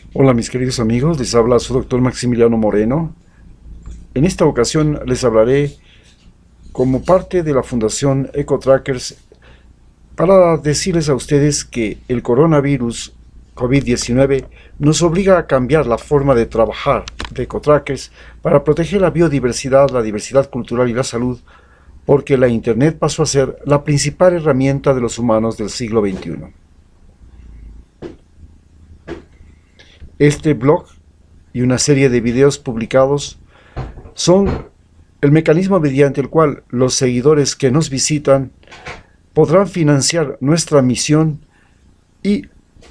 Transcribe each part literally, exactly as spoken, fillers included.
Hola mis queridos amigos, les habla su doctor Maximiliano Moreno. En esta ocasión les hablaré como parte de la Fundación EcoTrackers para decirles a ustedes que el coronavirus COVID diecinueve nos obliga a cambiar la forma de trabajar de EcoTrackers para proteger la biodiversidad, la diversidad cultural y la salud, porque la Internet pasó a ser la principal herramienta de los humanos del siglo veintiuno. Este blog y una serie de videos publicados son el mecanismo mediante el cual los seguidores que nos visitan podrán financiar nuestra misión, y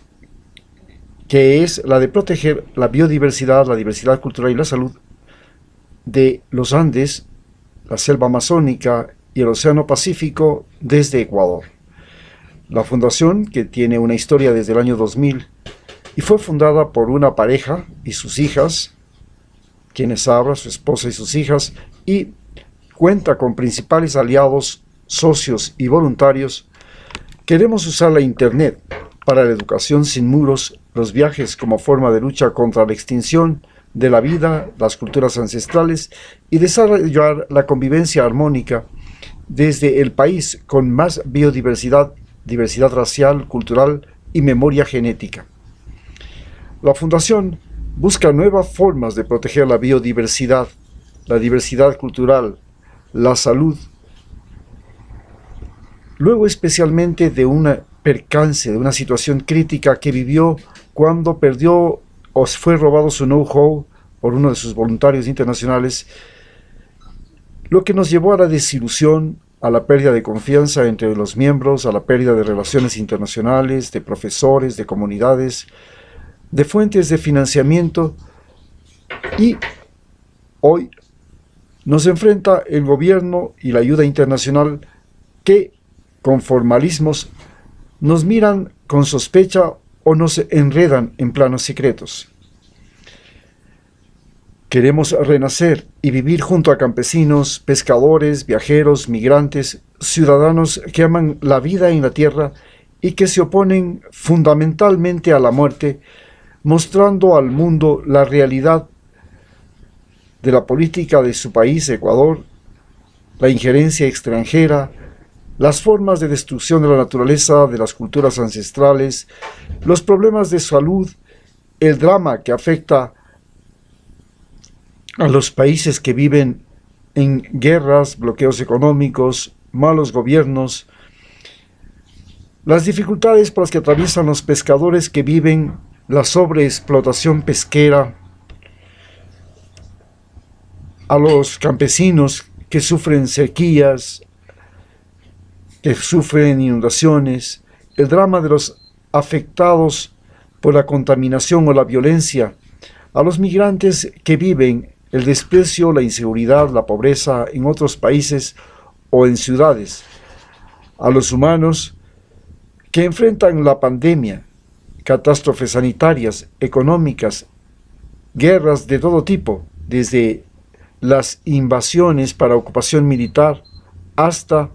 que es la de proteger la biodiversidad, la diversidad cultural y la salud de los Andes, la selva amazónica y el océano Pacífico desde Ecuador. La fundación, que tiene una historia desde el año dos mil, y fue fundada por una pareja y sus hijas, quienes hablan, su esposa y sus hijas, y cuenta con principales aliados, socios y voluntarios. Queremos usar la Internet para la educación sin muros, los viajes como forma de lucha contra la extinción de la vida, las culturas ancestrales, y desarrollar la convivencia armónica desde el país con más biodiversidad, diversidad racial, cultural y memoria genética. La Fundación busca nuevas formas de proteger la biodiversidad, la diversidad cultural, la salud, luego especialmente de un percance, de una situación crítica que vivió cuando perdió o fue robado su know-how por uno de sus voluntarios internacionales, lo que nos llevó a la desilusión, a la pérdida de confianza entre los miembros, a la pérdida de relaciones internacionales, de profesores, de comunidades, de fuentes de financiamiento, y hoy nos enfrenta el gobierno y la ayuda internacional que, con formalismos, nos miran con sospecha o nos enredan en planos secretos. Queremos renacer y vivir junto a campesinos, pescadores, viajeros, migrantes, ciudadanos que aman la vida en la tierra y que se oponen fundamentalmente a la muerte, mostrando al mundo la realidad de la política de su país, Ecuador, la injerencia extranjera, las formas de destrucción de la naturaleza, de las culturas ancestrales, los problemas de salud, el drama que afecta a los países que viven en guerras, bloqueos económicos, malos gobiernos, las dificultades por las que atraviesan los pescadores que viven la sobreexplotación pesquera, a los campesinos que sufren sequías, que sufren inundaciones, el drama de los afectados por la contaminación o la violencia, a los migrantes que viven el desprecio, la inseguridad, la pobreza en otros países o en ciudades, a los humanos que enfrentan la pandemia, catástrofes sanitarias, económicas, guerras de todo tipo, desde las invasiones para ocupación militar hasta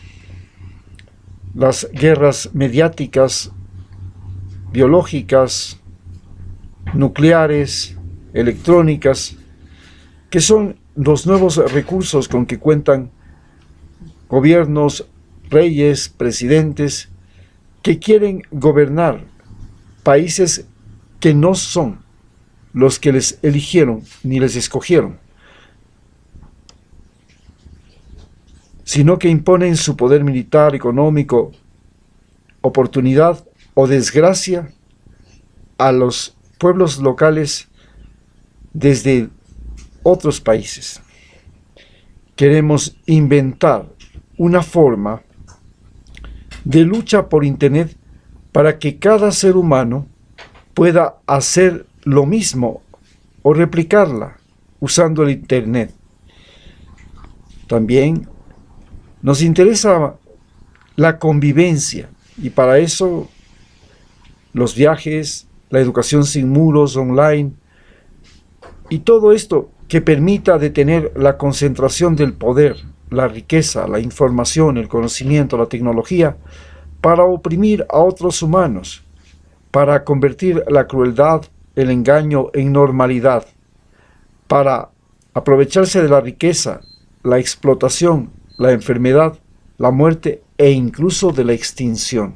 las guerras mediáticas, biológicas, nucleares, electrónicas, que son los nuevos recursos con que cuentan gobiernos, reyes, presidentes, que quieren gobernar países que no son los que les eligieron ni les escogieron, sino que imponen su poder militar, económico, oportunidad o desgracia a los pueblos locales desde otros países. Queremos inventar una forma de lucha por Internet para que cada ser humano pueda hacer lo mismo o replicarla usando el Internet. También nos interesa la convivencia, y para eso los viajes, la educación sin muros online y todo esto que permita detener la concentración del poder, la riqueza, la información, el conocimiento, la tecnología, para oprimir a otros humanos, para convertir la crueldad, el engaño en normalidad para aprovecharse de la riqueza, la explotación, la enfermedad, la muerte e incluso de la extinción.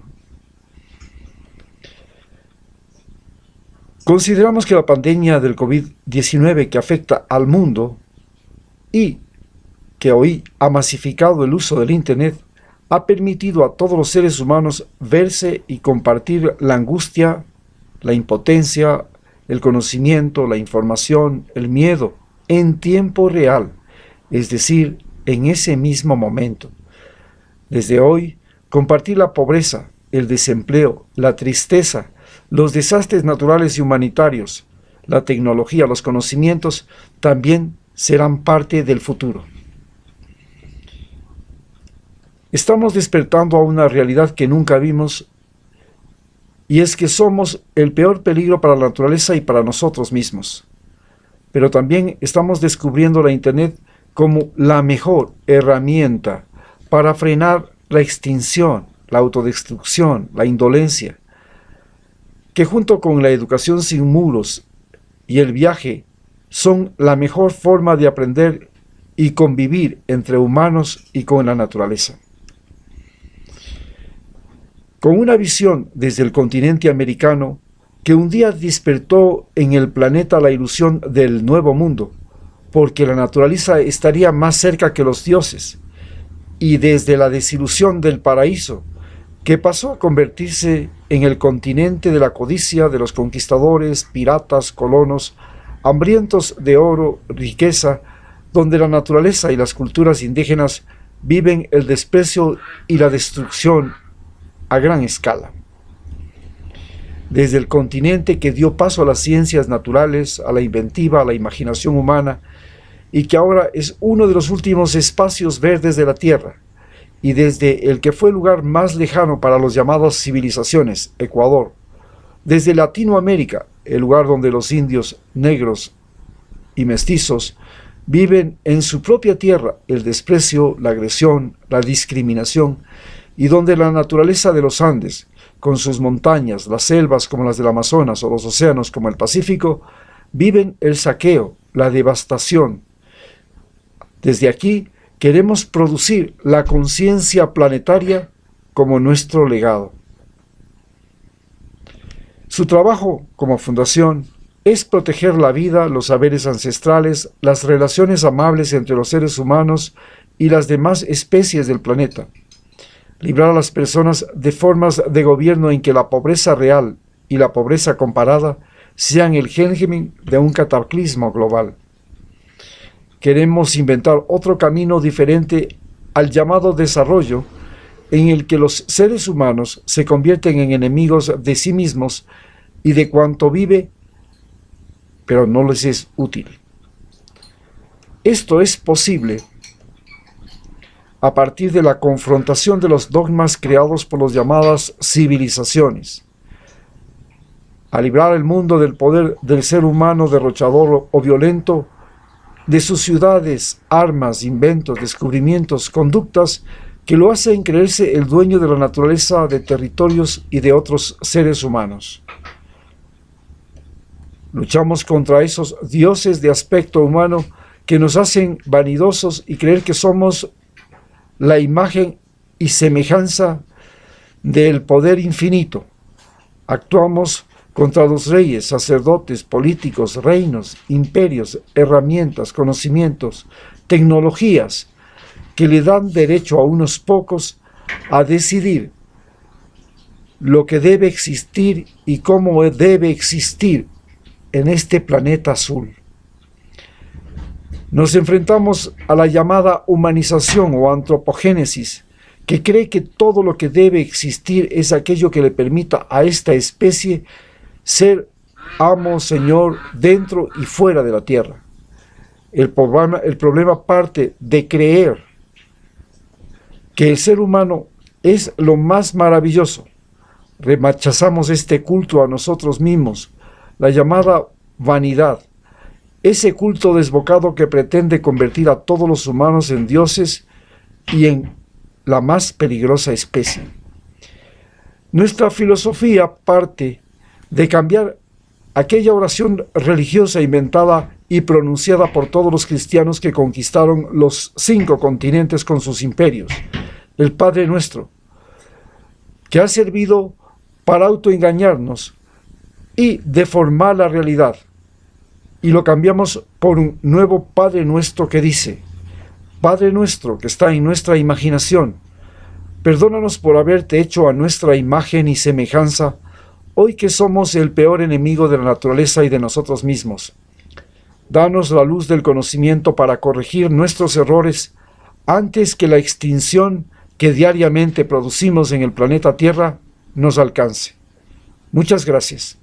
Consideramos que la pandemia del COVID diecinueve que afecta al mundo y que hoy ha masificado el uso del Internet ha permitido a todos los seres humanos verse y compartir la angustia, la impotencia, el conocimiento, la información, el miedo en tiempo real, es decir, en ese mismo momento. Desde hoy, compartir la pobreza, el desempleo, la tristeza, los desastres naturales y humanitarios, la tecnología, los conocimientos, también serán parte del futuro. Estamos despertando a una realidad que nunca vimos, y es que somos el peor peligro para la naturaleza y para nosotros mismos. Pero también estamos descubriendo la Internet como la mejor herramienta para frenar la extinción, la autodestrucción, la indolencia, que junto con la educación sin muros y el viaje son la mejor forma de aprender y convivir entre humanos y con la naturaleza. Con una visión desde el continente americano que un día despertó en el planeta la ilusión del nuevo mundo, porque la naturaleza estaría más cerca que los dioses, y desde la desilusión del paraíso, que pasó a convertirse en el continente de la codicia de los conquistadores, piratas, colonos, hambrientos de oro, riqueza, donde la naturaleza y las culturas indígenas viven el desprecio y la destrucción a gran escala. Desde el continente que dio paso a las ciencias naturales, a la inventiva, a la imaginación humana, y que ahora es uno de los últimos espacios verdes de la Tierra, y desde el que fue el lugar más lejano para las llamadas civilizaciones, Ecuador, desde Latinoamérica, el lugar donde los indios, negros y mestizos viven en su propia tierra el desprecio, la agresión, la discriminación, y donde la naturaleza de los Andes, con sus montañas, las selvas como las del Amazonas o los océanos como el Pacífico, viven el saqueo, la devastación. Desde aquí queremos producir la conciencia planetaria como nuestro legado. Su trabajo como fundación es proteger la vida, los saberes ancestrales, las relaciones amables entre los seres humanos y las demás especies del planeta. Librar a las personas de formas de gobierno en que la pobreza real y la pobreza comparada sean el germen de un cataclismo global. Queremos inventar otro camino diferente al llamado desarrollo, en el que los seres humanos se convierten en enemigos de sí mismos y de cuanto vive, pero no les es útil. Esto es posible a partir de la confrontación de los dogmas creados por las llamadas civilizaciones, a librar el mundo del poder del ser humano derrochador o violento, de sus ciudades, armas, inventos, descubrimientos, conductas que lo hacen creerse el dueño de la naturaleza, de territorios y de otros seres humanos. Luchamos contra esos dioses de aspecto humano que nos hacen vanidosos y creer que somos la imagen y semejanza del poder infinito. Actuamos contra los reyes, sacerdotes, políticos, reinos, imperios, herramientas, conocimientos, tecnologías que le dan derecho a unos pocos a decidir lo que debe existir y cómo debe existir en este planeta azul. Nos enfrentamos a la llamada humanización o antropogénesis, que cree que todo lo que debe existir es aquello que le permita a esta especie ser amo, señor, dentro y fuera de la Tierra. El problema, el problema parte de creer que el ser humano es lo más maravilloso. Rechazamos este culto a nosotros mismos, la llamada vanidad, ese culto desbocado que pretende convertir a todos los humanos en dioses y en la más peligrosa especie. Nuestra filosofía parte de cambiar aquella oración religiosa inventada y pronunciada por todos los cristianos que conquistaron los cinco continentes con sus imperios, el Padre Nuestro, que ha servido para autoengañarnos y deformar la realidad, y lo cambiamos por un nuevo Padre Nuestro que dice: Padre nuestro que está en nuestra imaginación, perdónanos por haberte hecho a nuestra imagen y semejanza, hoy que somos el peor enemigo de la naturaleza y de nosotros mismos. Danos la luz del conocimiento para corregir nuestros errores antes que la extinción que diariamente producimos en el planeta Tierra nos alcance. Muchas gracias.